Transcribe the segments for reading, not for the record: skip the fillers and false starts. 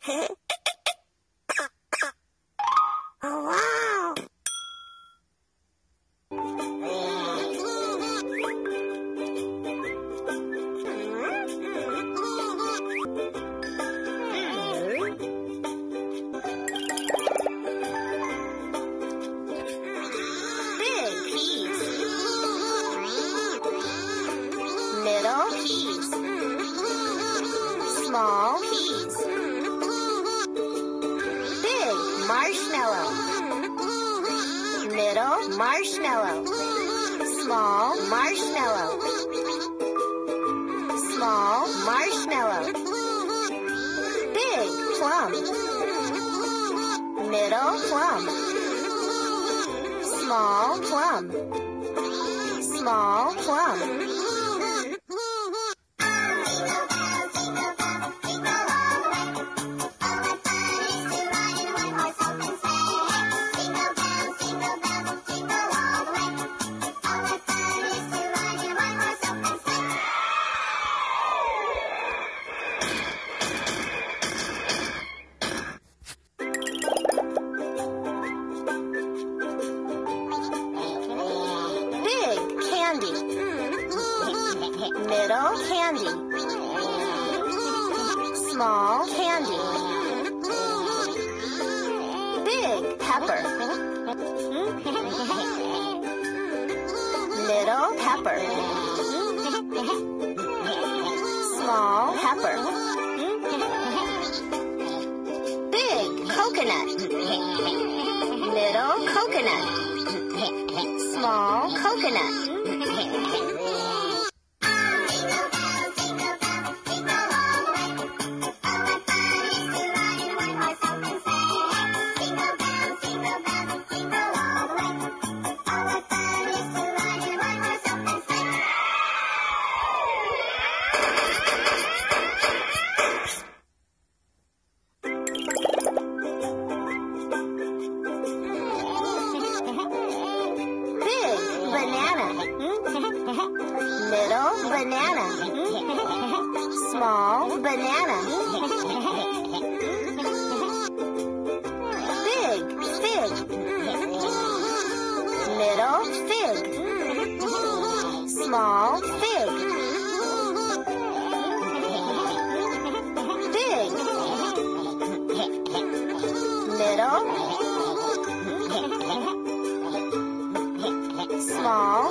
Oh, wow! Big peas. Middle peas. Small peas. Big marshmallow. Middle marshmallow. Small marshmallow. Small marshmallow. Big plum. Middle plum. Small plum. Small plum. Middle candy. Small candy. Big pepper. Middle pepper. Small pepper. Big coconut. Middle coconut. Small coconut. Middle banana. Small banana. Big fig. Middle fig. Small fig. Big. Middle. Small.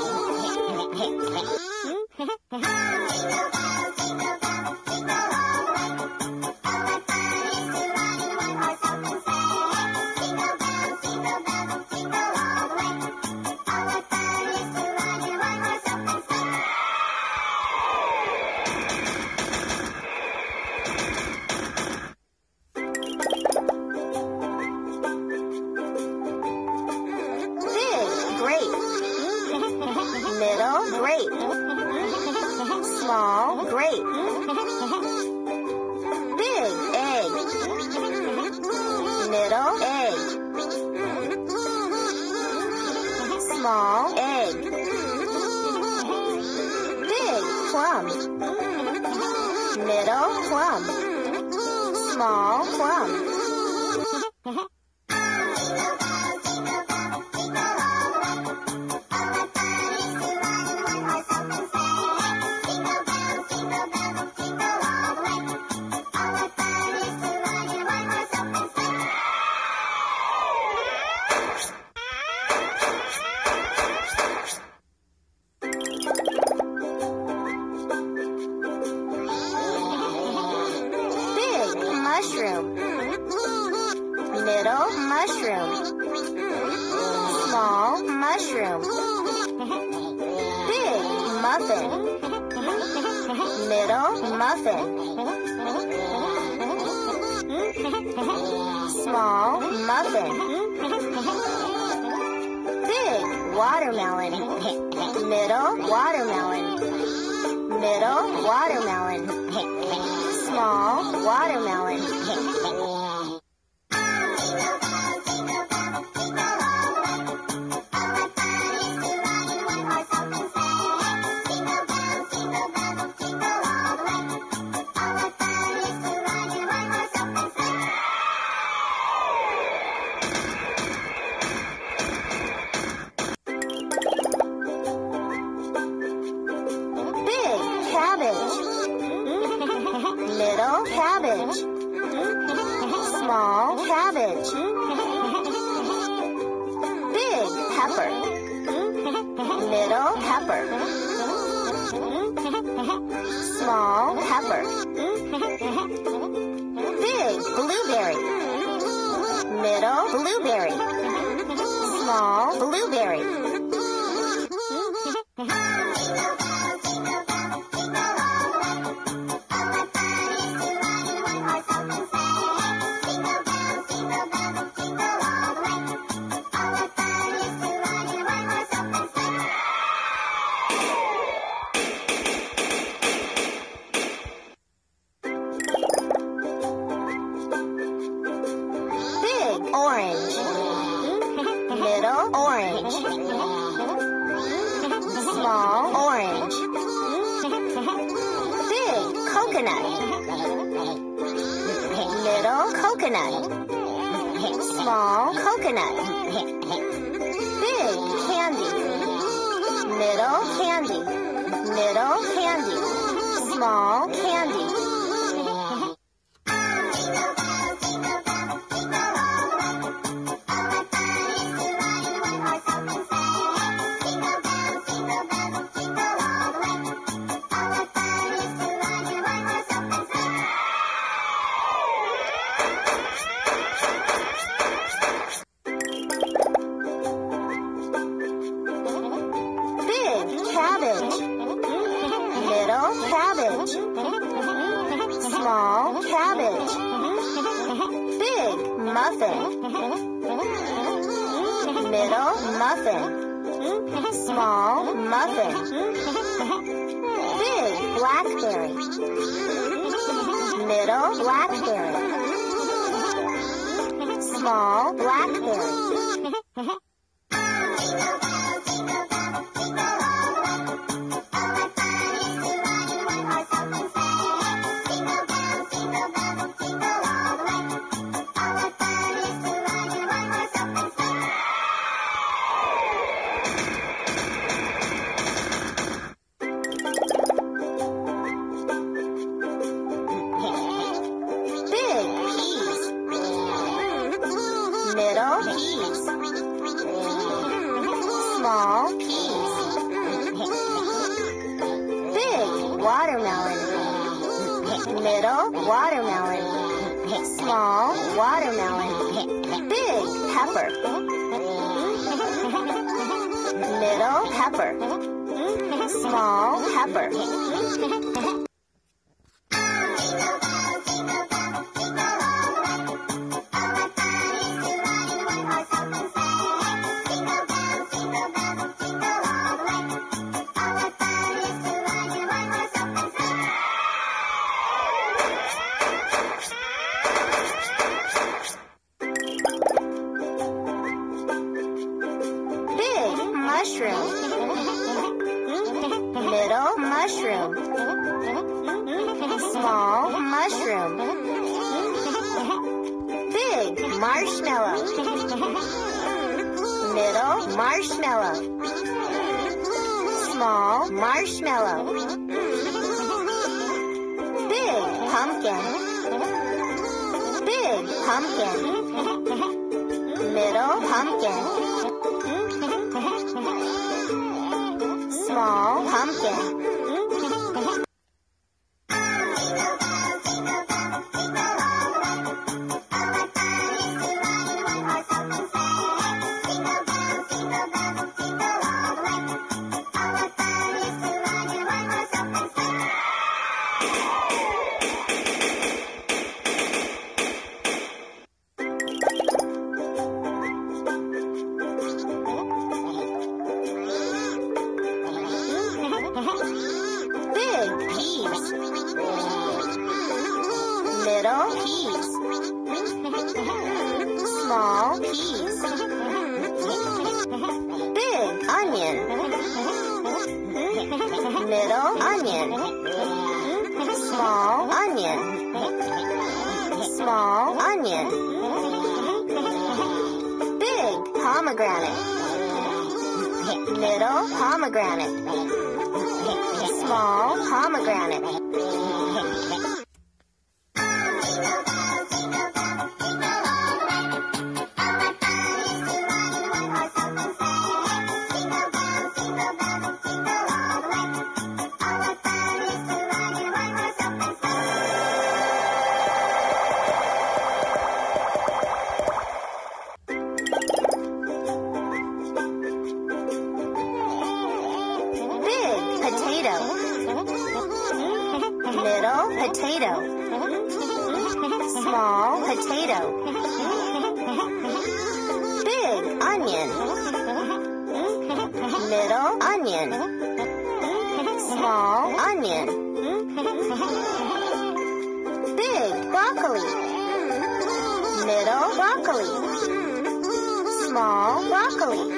Middle grape. Small grape. Big egg. Middle egg. Small egg. Big plum. Middle plum. Small plum. Mushroom. Middle mushroom. Small mushroom. Big muffin. Middle muffin. Small muffin. Big watermelon. Middle watermelon. Middle watermelon. Small watermelon. Middle cabbage. Small cabbage. Big pepper. Middle pepper. Small pepper. Big blueberry. Middle blueberry. Small blueberry. Big orange. Middle orange. Small orange. Big coconut. Middle coconut. Small coconut. Big candy. Middle candy. Middle candy. Small candy. Big cabbage. Middle cabbage. Small cabbage. Big muffin. Middle muffin. Small muffin. Big blackberry. Middle blackberry. Small blackberry. Big peas. Middle peas. Small peas. Big watermelon. Middle watermelon. Small watermelon. Big pepper. Middle pepper. Small pepper. Big mushroom. Middle mushroom. Small mushroom. Big marshmallow. Middle marshmallow. Small marshmallow. Big pumpkin. Big pumpkin. Middle pumpkin. Small pumpkin. Big peas. Middle peas. Small peas. Big onion. Middle onion. Small onion. Small onion. Big pomegranate. Middle pomegranate. Small pomegranate. Small potato. Big onion. Middle onion. Small onion. Big broccoli. Middle broccoli. Small broccoli.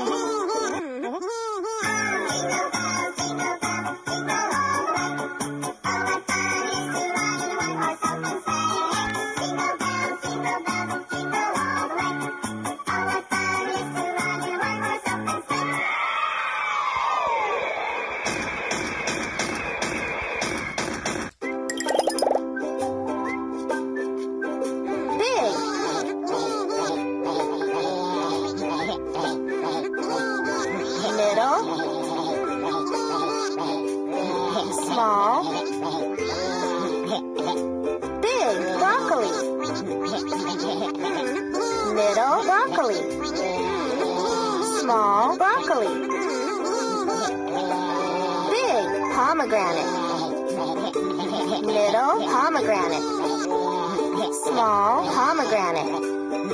Small. Big broccoli. Middle broccoli. Small broccoli. Big pomegranate. Middle pomegranate. Small pomegranate.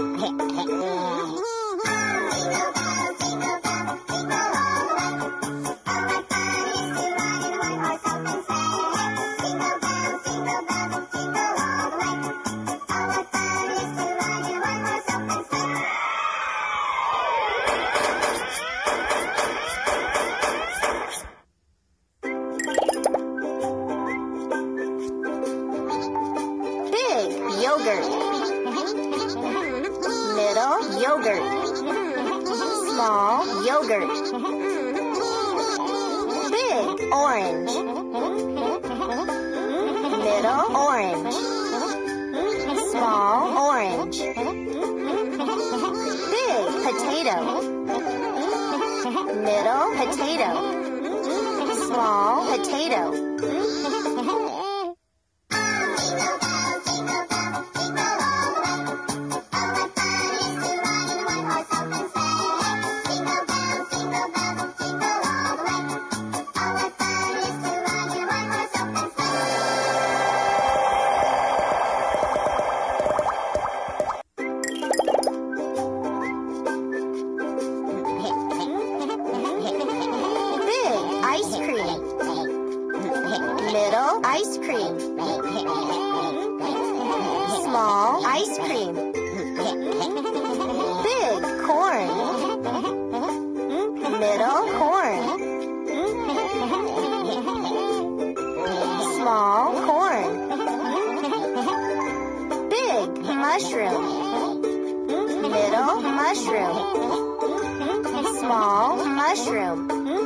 Yogurt. Middle yogurt. Small yogurt. Big orange. Middle orange. Small orange. Big potato. Middle potato. Small potato. Ice cream. Middle ice cream. Small ice cream. Big corn. Middle corn. Small corn. Big mushroom. Middle mushroom. Small mushroom.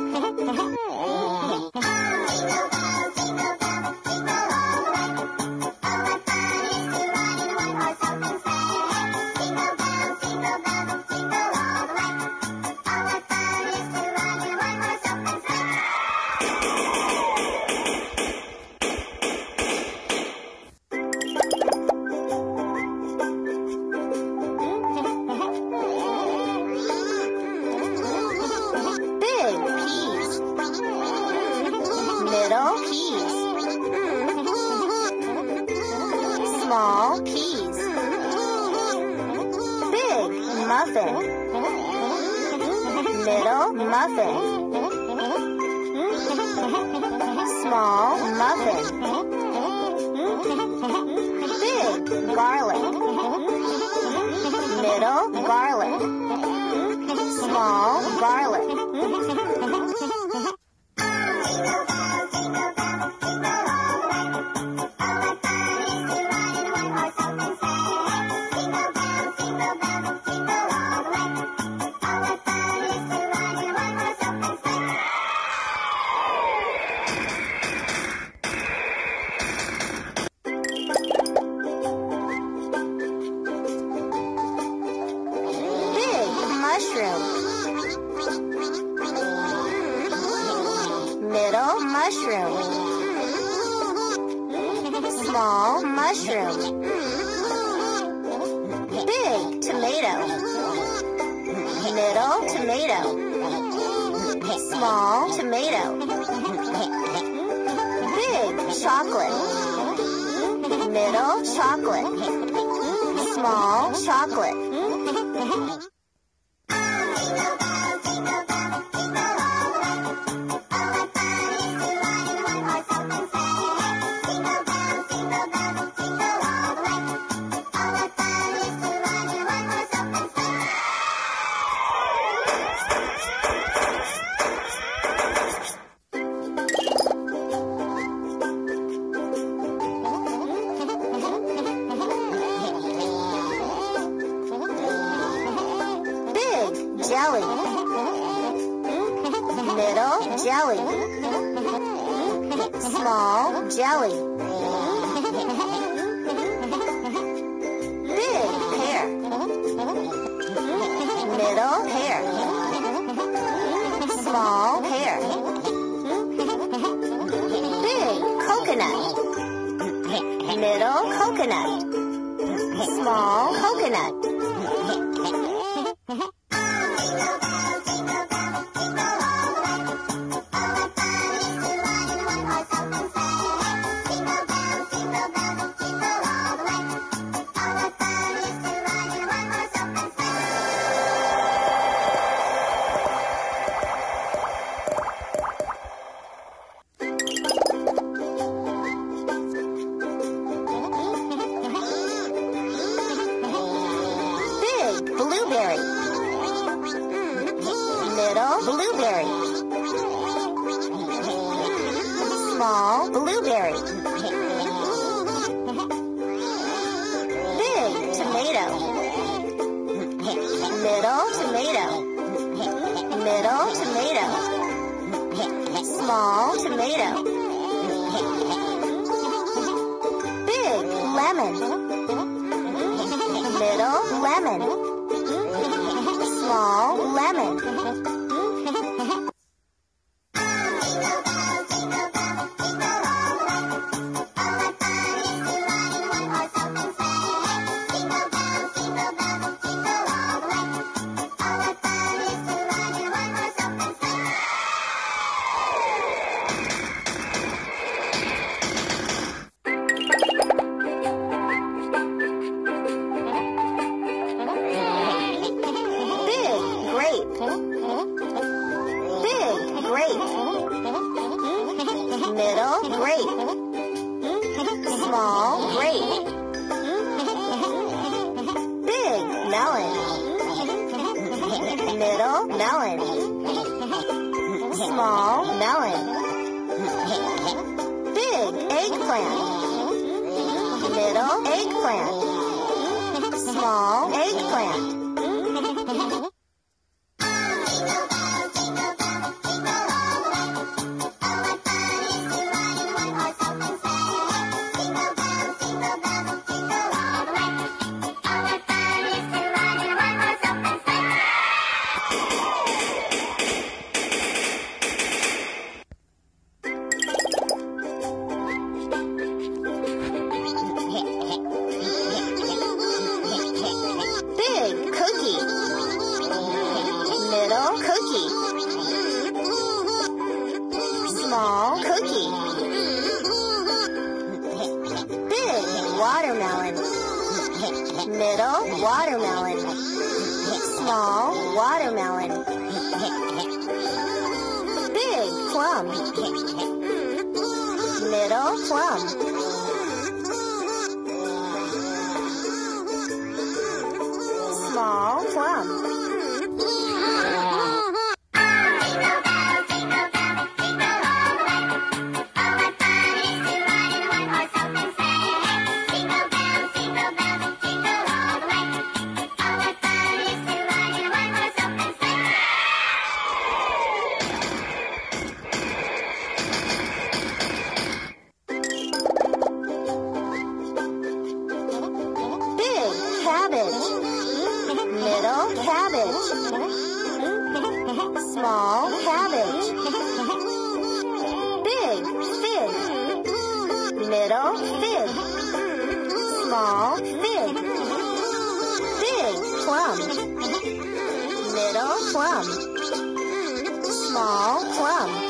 Middle peas. Small peas. Big muffin. Middle muffin. Small muffin. Big garlic. Middle garlic. Small garlic. Mushroom. Middle mushroom. Small mushroom. Big tomato. Middle tomato. Small tomato. Big chocolate. Middle chocolate. Small chocolate. Jelly. Middle jelly. Small jelly. Big pear. Middle pear. Small pear. Big coconut. Middle coconut. Small coconut. Blueberry. Middle blueberry. Small blueberry. Big tomato. Middle tomato. Middle tomato. Small tomato. Big lemon. Middle lemon. Small lemon. Big grape. Middle grape. Small grape. Big melon. Middle melon. Small melon. Big eggplant. Middle eggplant. Small eggplant. Middle cookie. Small cookie. Big watermelon. Middle watermelon. Small watermelon. Big plum. Middle plum. Small plum. Cabbage. Middle cabbage. Small cabbage. Big fig. Middle fig. Small fig. Big plum. Middle plum. Small plum.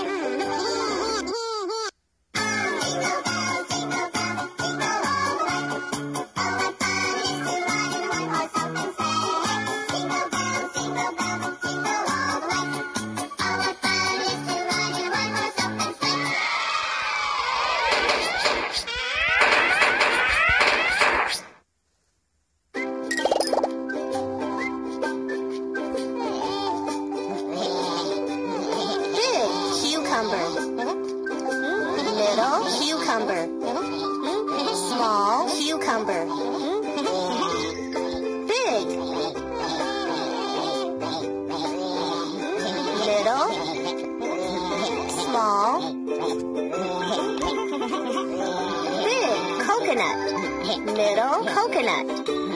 Middle coconut.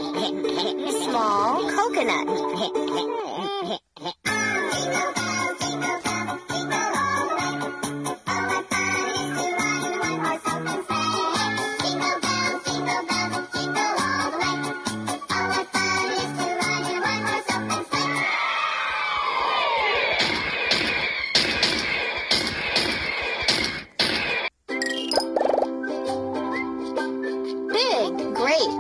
Small coconut. Big grape.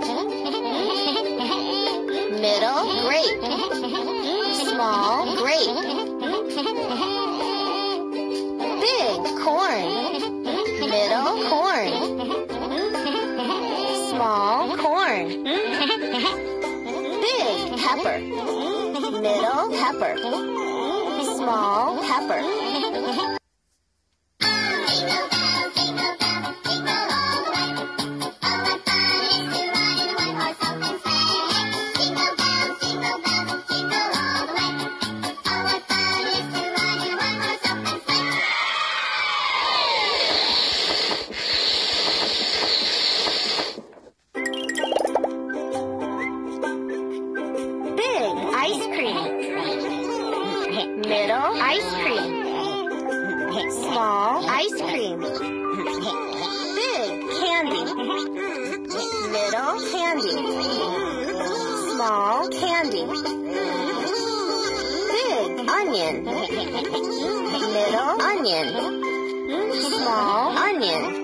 Middle grape. Small grape. Big corn. Middle corn. Small corn. Big pepper. Middle pepper. Small pepper. Big ice cream. Middle ice cream. Small ice cream. Big candy. Middle candy. Small candy. Big onion. Middle onion. Small onion.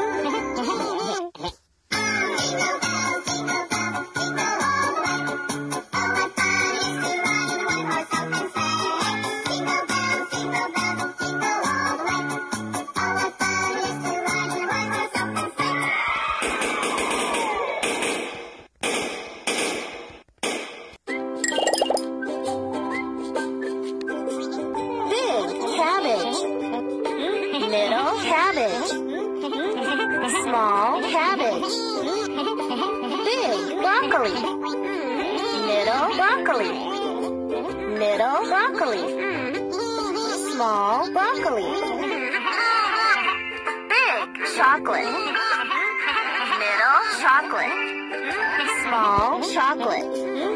Cabbage. Middle cabbage. Small cabbage. Big broccoli. Middle broccoli. Middle broccoli. Small broccoli. Big chocolate. Middle chocolate. Small chocolate.